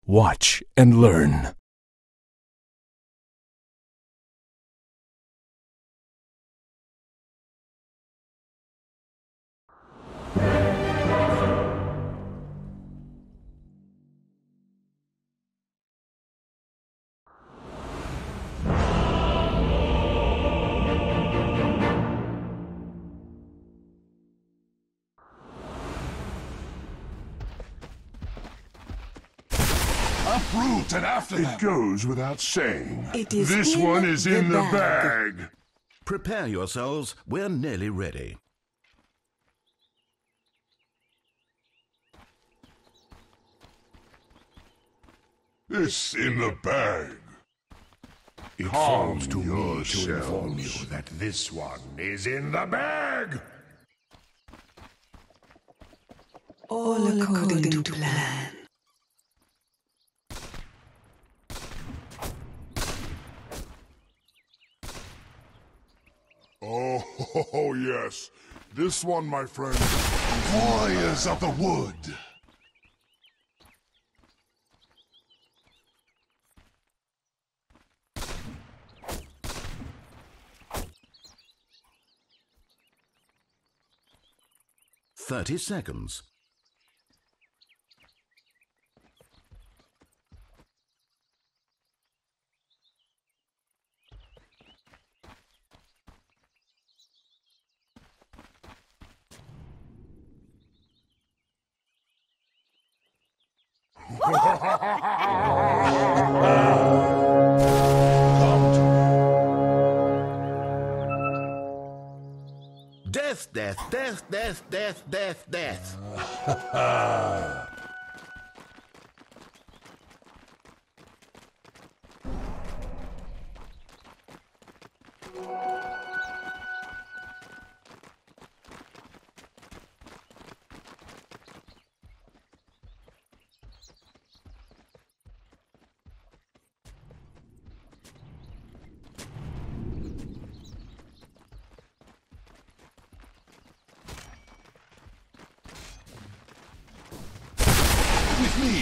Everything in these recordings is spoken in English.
Watch and learn. Uproot and after them. It goes without saying. It is This in one is in the bag. bag. Prepare yourselves, we're nearly ready. It's in the bag. It Calm falls to me to yourselves. inform you that this one is in the bag. All according to plan. Oh, yes. This one, my friend. Warriors of the Wood. "30 seconds. Death, death, death, death, death, death, death. With me.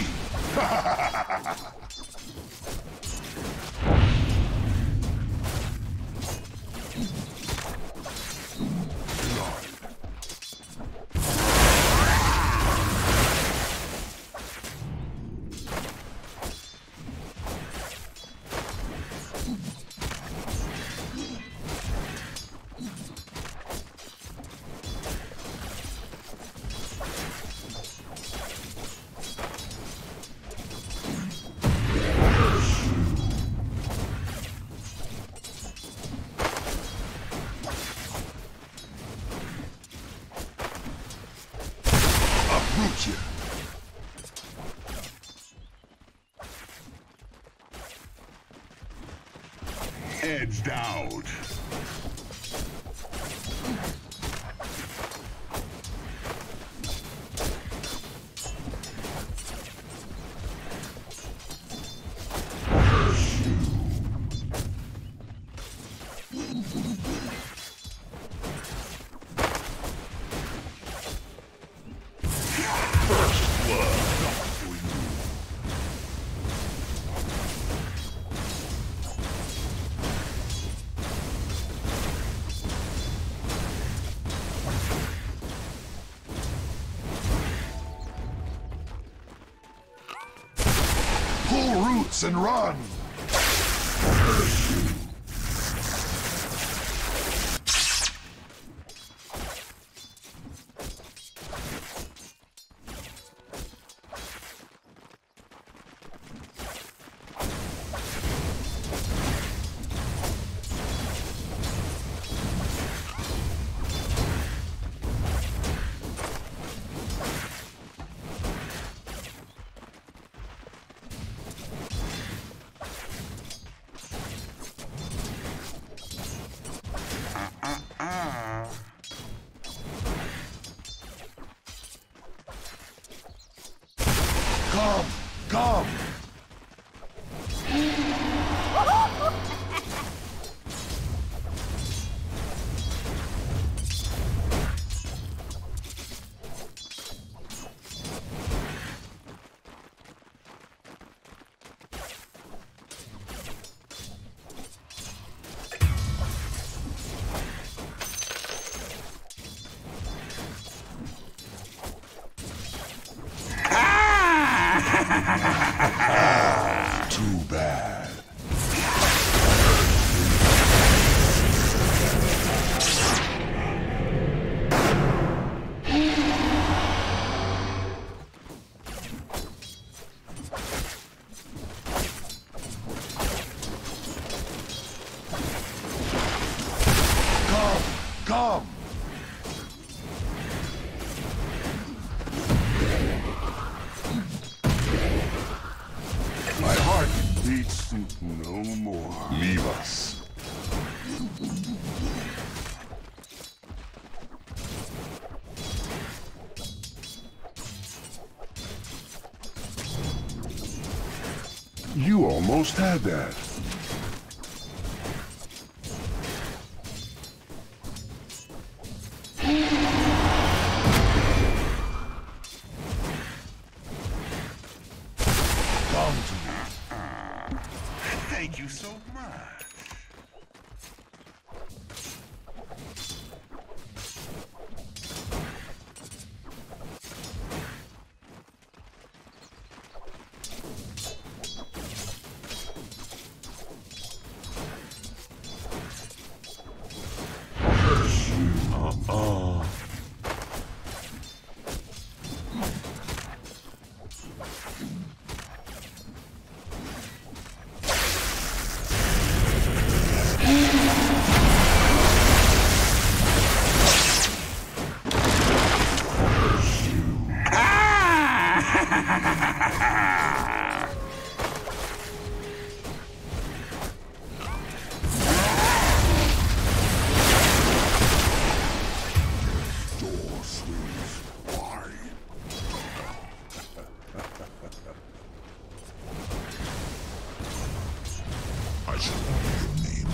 Uproot you. Edged out. Pull roots and run. Come, come. Listen no more. Leave us. You almost had that. Thank you so much. I should know your name.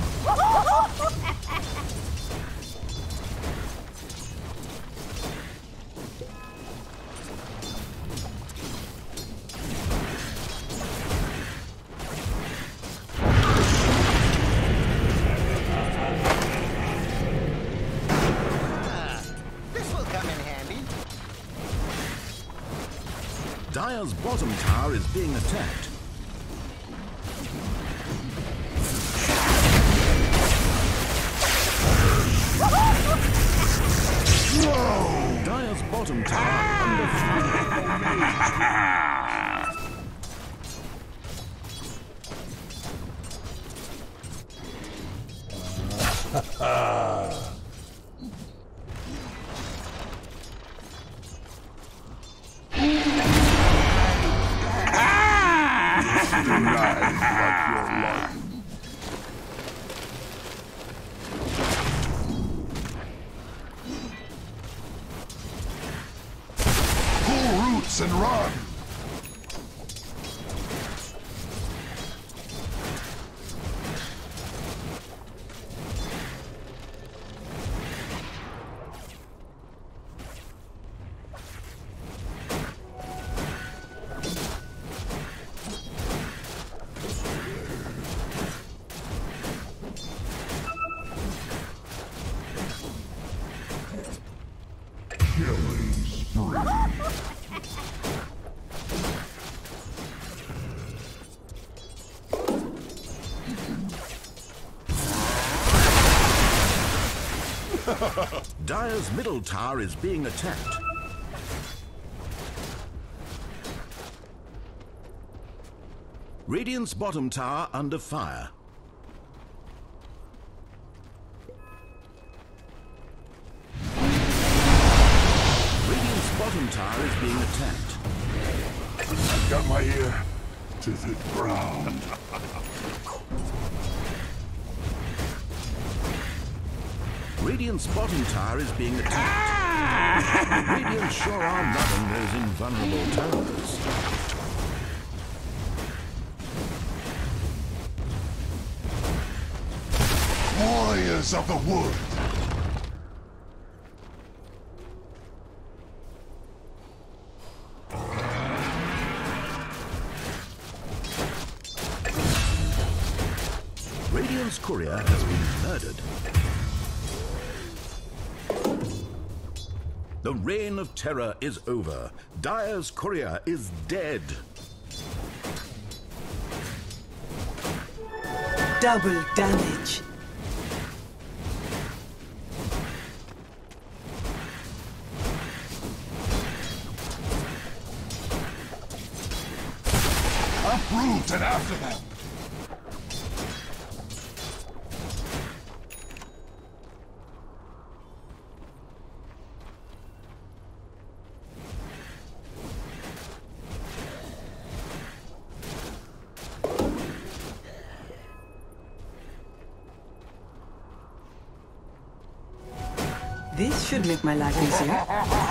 This will come in handy. Dire's bottom tower is being attacked. Dire's bottom tower under Pull roots and run. Killing spree. Dire's middle tower is being attacked. Radiant's bottom tower under fire. Radiant's bottom tower is being attacked. I've got my ear to the ground. Radiant's bottom tower is being attacked. Radiant sure are loving those invulnerable towers. Warriors of the wood. Radiant's courier has been murdered. The reign of terror is over. Dire's courier is dead. Double damage. Uproot and after them. This should make my life easier.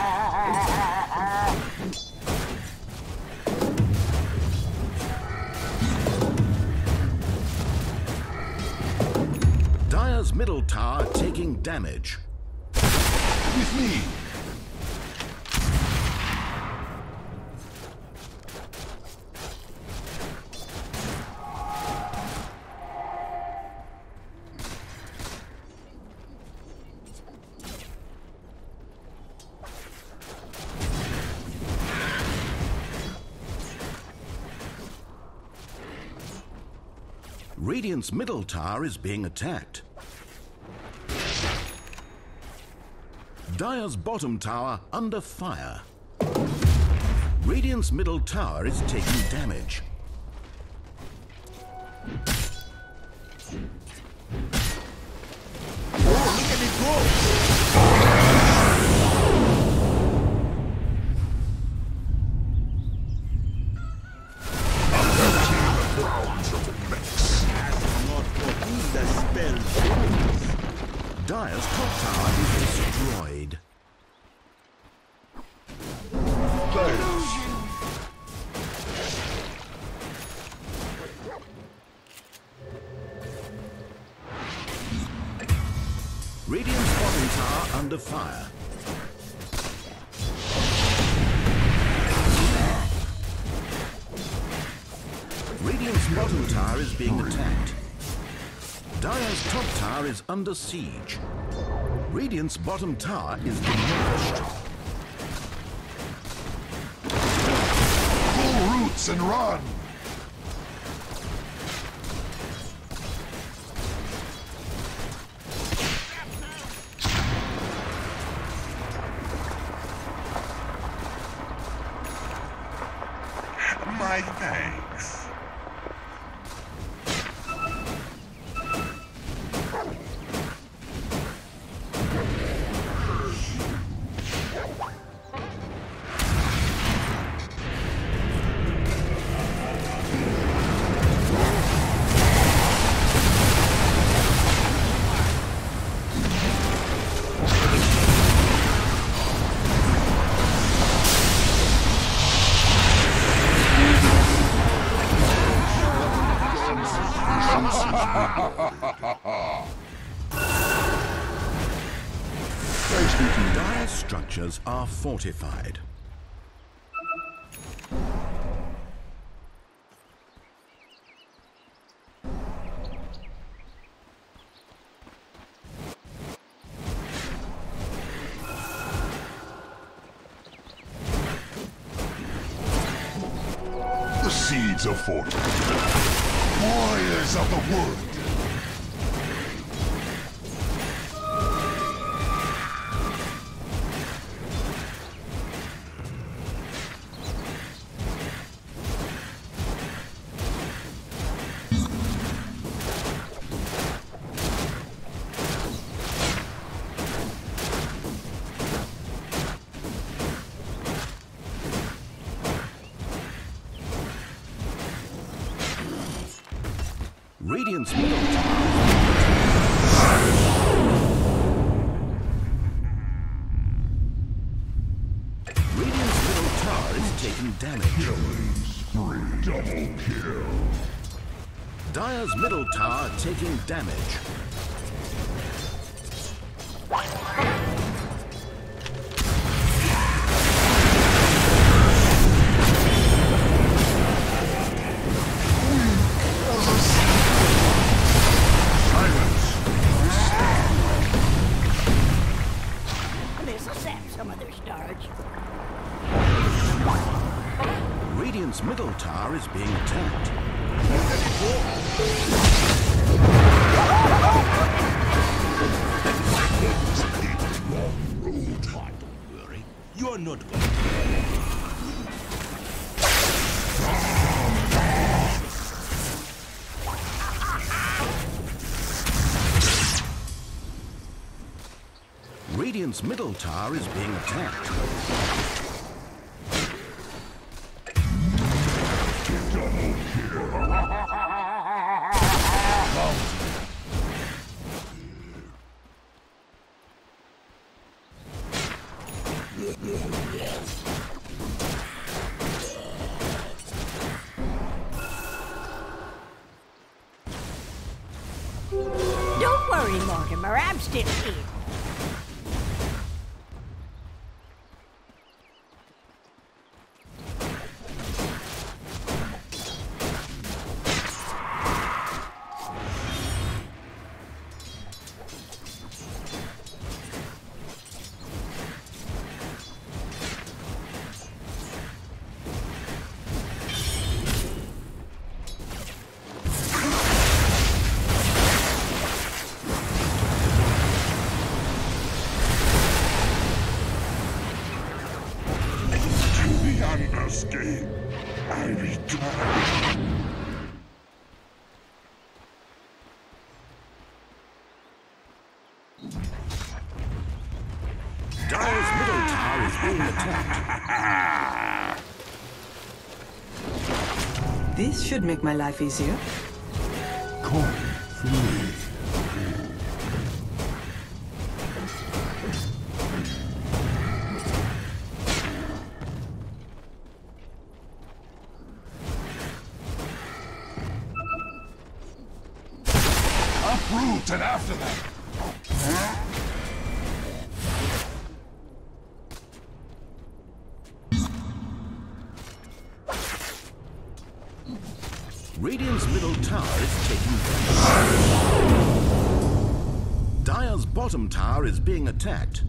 Dire's middle tower taking damage. With me. Radiant's middle tower is being attacked. Dire's bottom tower under fire. Radiant's middle tower is taking damage. Oh, look at it go! Dire's top tower is destroyed. Radiant's bottom tower under fire. Radiant's bottom tower is being attacked. Dire's top tower is under siege. Radiant's bottom tower is demolished. Pull roots and run! My thanks. Dire's structures are fortified. The seeds of fortune. Warriors of the wood. Radiant's middle tower. Radiant's middle tower is taking damage. Double kill. Dire's middle tower taking damage. Radiant's middle tower is being attacked. Don't worry, you're not going to. Radiant's middle tower is being attacked. Don't worry, Mortimer, I'm still here. Escape. I return. Dire's middle tower is being attacked. This should make my life easier. Coin for me. Uproot and after that. Radiant's middle tower is taking damage. Dire's bottom tower is being attacked.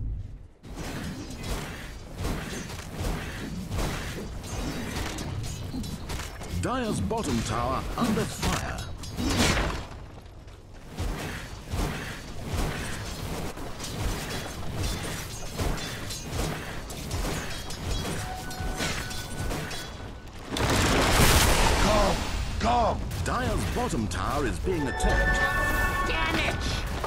Dire's bottom tower under fire. Come! Dire's bottom tower is being attacked. Damage!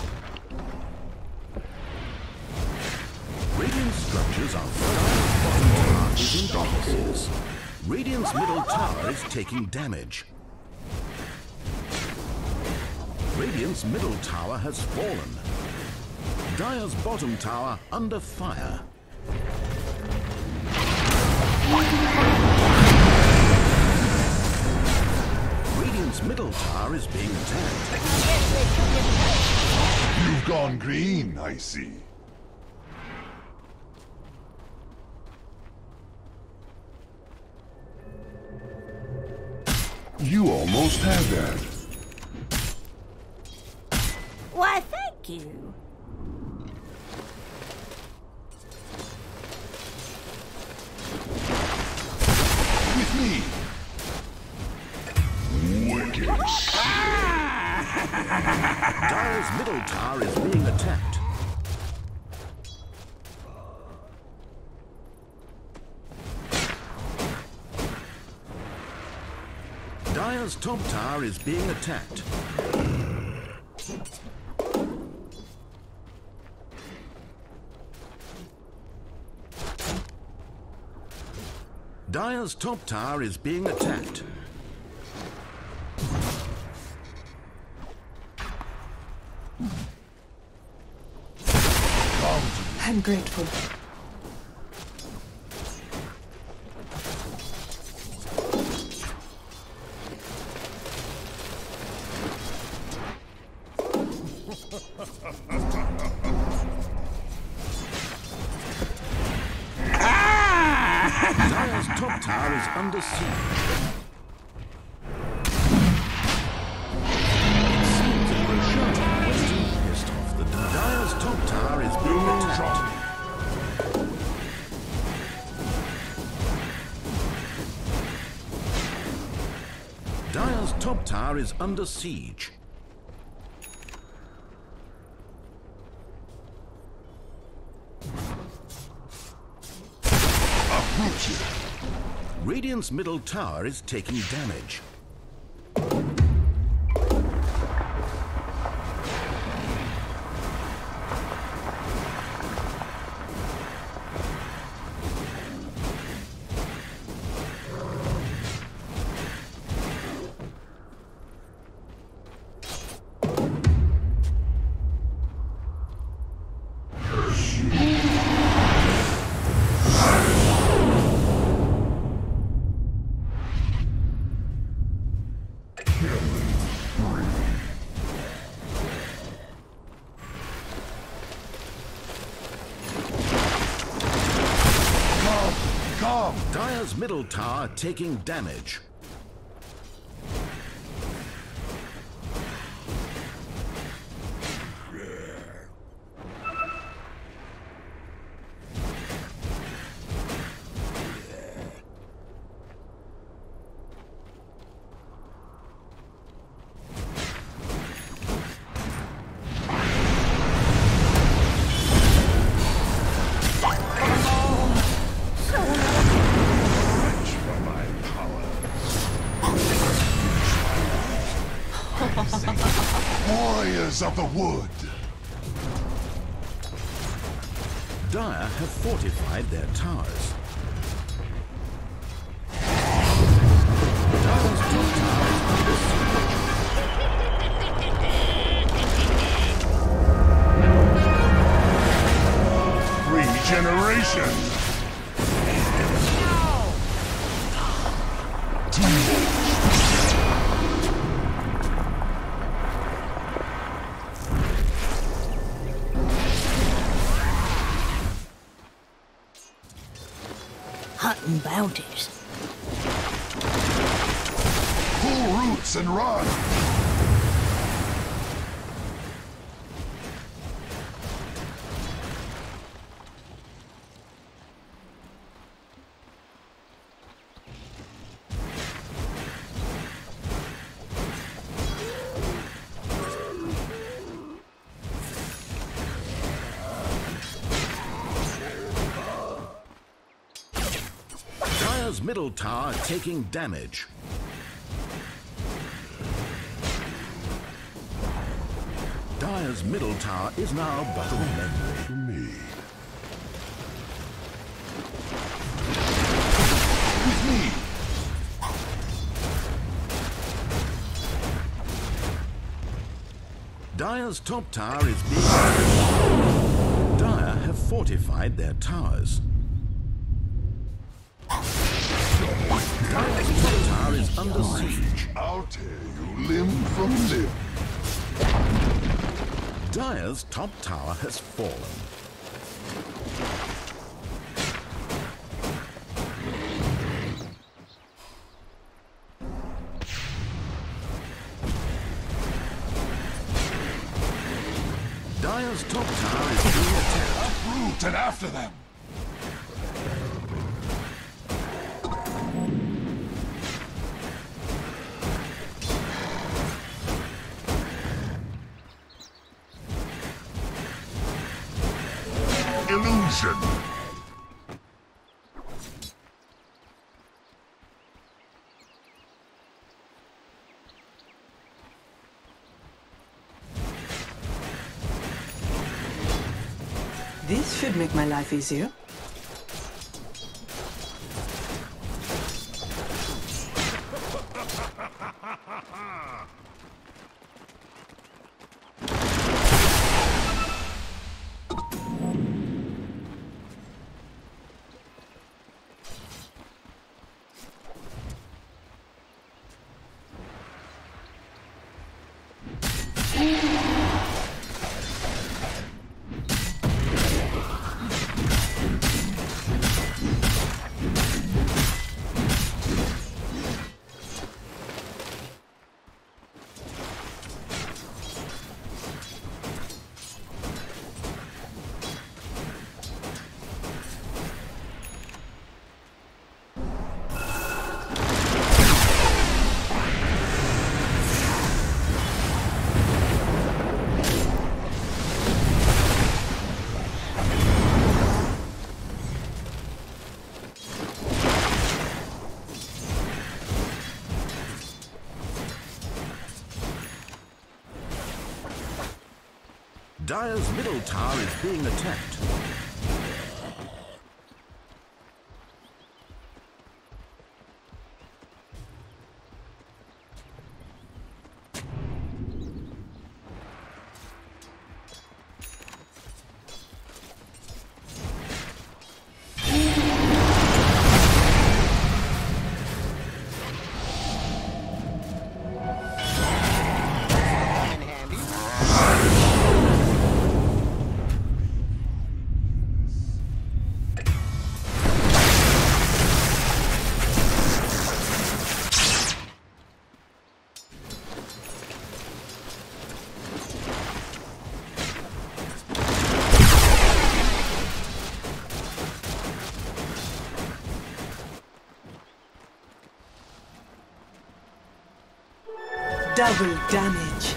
Radiant structures are Dire's bottom tower is in darkness. Radiant's middle tower is taking damage. Radiant's middle tower has fallen. Dire's bottom tower under fire. Radiant's middle tower is being attacked. You've gone green, I see. You almost had that. Why, thank you. With me. Wicked. Dire's middle tower is being attacked. Dire's top tower is being attacked. Dire's top tower is being attacked. I'm grateful. Dire's top tower is under siege. It seems that Roshan was too pissed off the Dire's top tower is being attacked. Dire's top tower is under siege. Radiant's middle tower is taking damage. Come! Dire's middle tower taking damage. Warriors of the wood! Dire have fortified their towers. Dire's top tower is under siege. Regeneration! Hunting bounties. Pull roots and run! Dire's middle tower taking damage. Dire's middle tower is now but a memory. For me. With me! Dire's top tower is being attacked. Dire have fortified their towers. Dire's top tower is under siege. I'll tear you limb from limb. Dire's top tower has fallen. Dire's top tower is being attacked. Uproot and after them! Illusion! This should make my life easier. Dire's middle tower is being attacked. Double damage.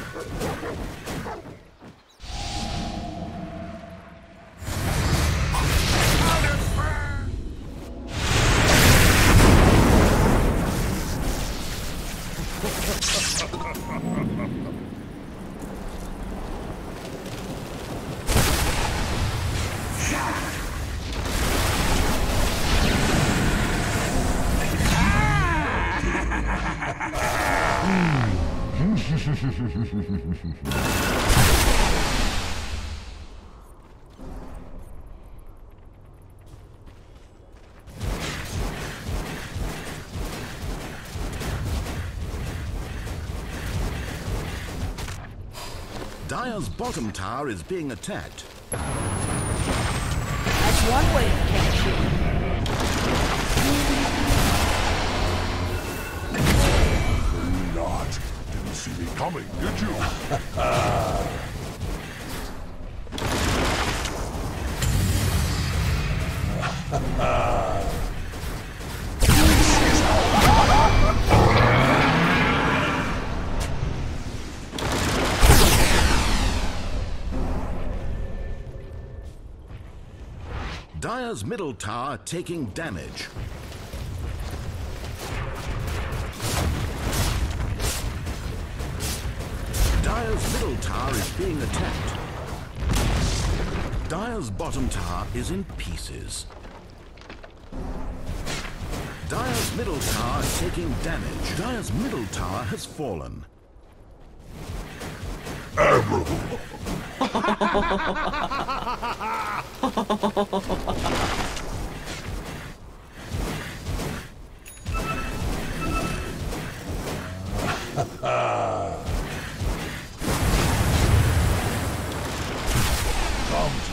Dire's bottom tower is being attacked. That's one way to catch you. Not. Didn't see me coming, did you? Dire's middle tower taking damage. Dire's middle tower is being attacked. Dire's bottom tower is in pieces. Dire's middle tower taking damage. Dire's middle tower has fallen. Admirable. Come to me.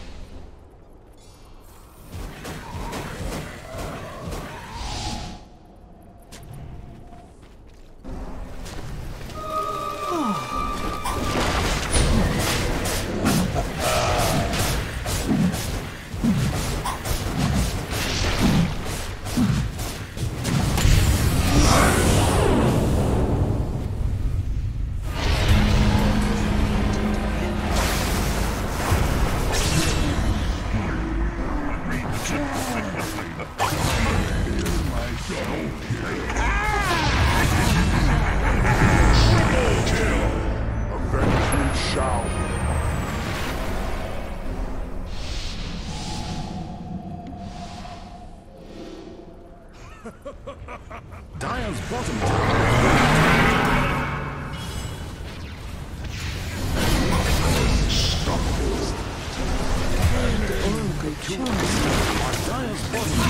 Dire's bottom tower. Dire's bottom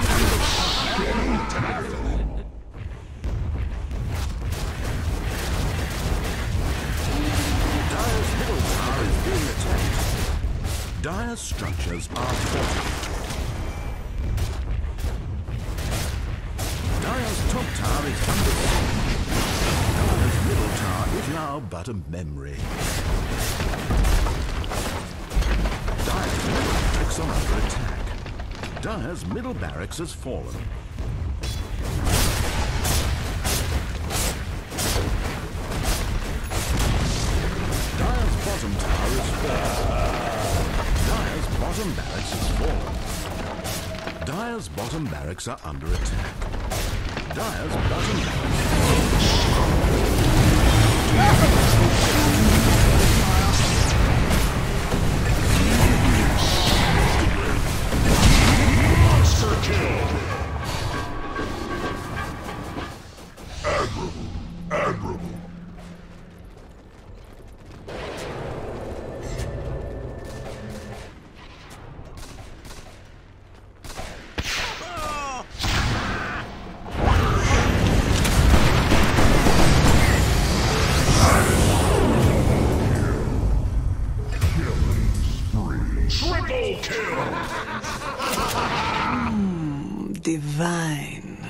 Dire's middle tower is being attacked. Dire's structures are fortified. Dire's top tower is under siege. Dire's middle tower is now but a memory. Dire's middle barracks are under attack. Dire's middle barracks has fallen. Dire's bottom tower is fallen. Dire's bottom barracks is fallen. Dire's bottom barracks are under attack. Dire's bottom Monster kill! Admirable. Admirable. Divine.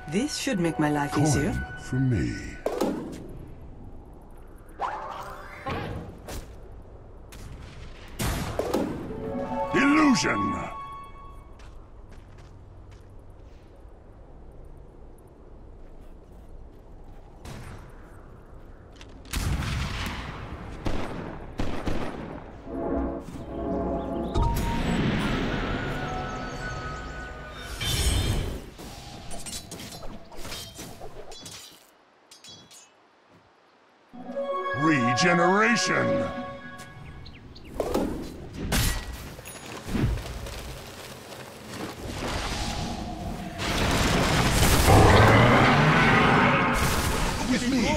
This should make my life easier. Coin for me. Illusion! Regeneration! With me!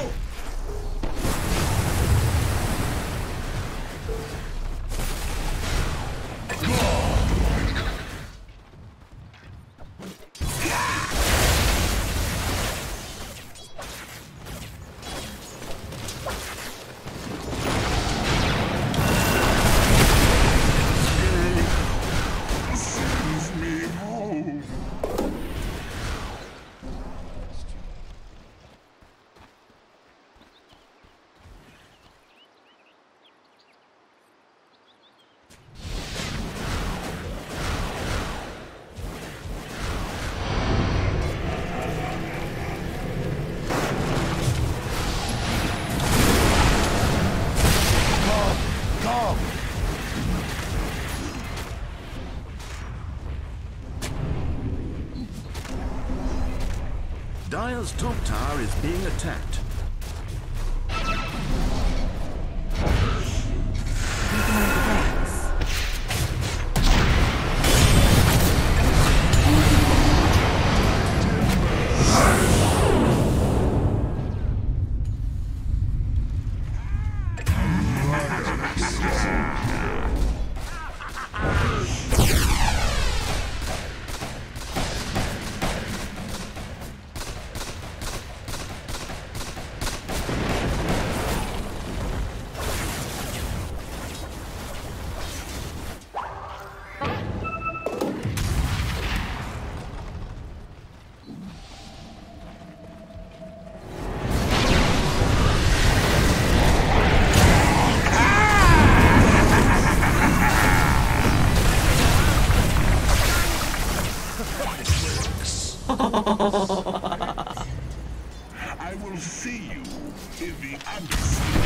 Dire's top tower is being attacked. I will see you in the undersea.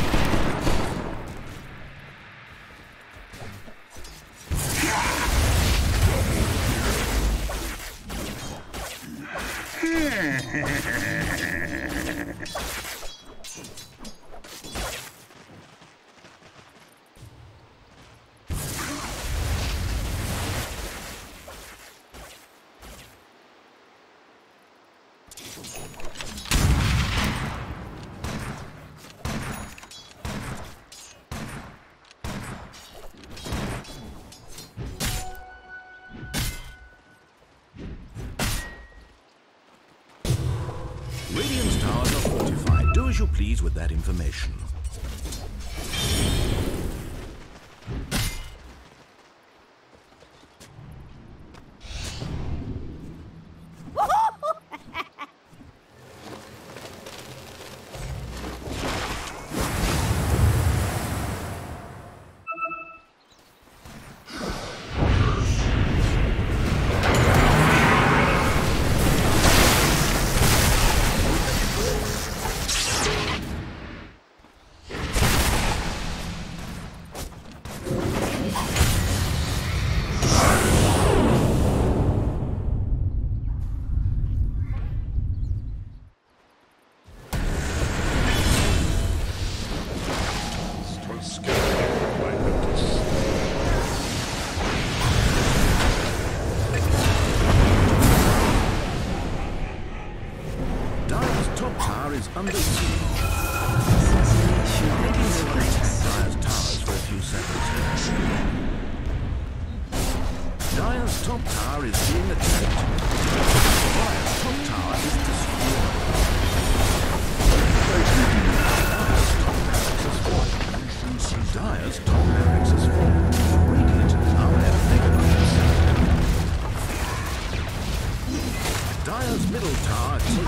Radiant's towers are fortified. Do as you please with that information. is under siege. Dire's towers for a few seconds. Dire's top tower is being attacked. Dire's top tower is destroyed. Dire's top barracks has fallen. Radiant now have megabytes. Dire's middle tower takes